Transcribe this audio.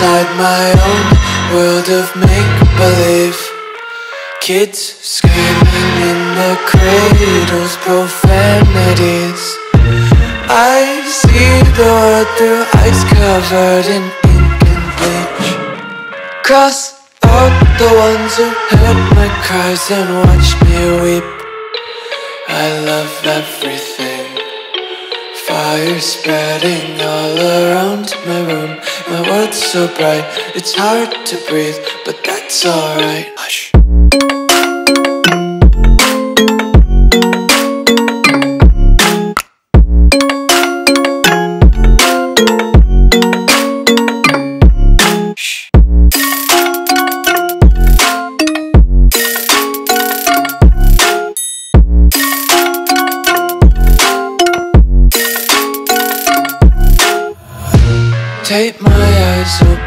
inside my own world of make-believe. Kids screaming in their cradles, profanities. I see the world through ice covered in ink and bleach. Cross out the ones who heard my cries and watched me weep. I love everything. Fire spreading all around my room. My world's so bright, it's hard to breathe, but that's alright. Hush. Take my eyes open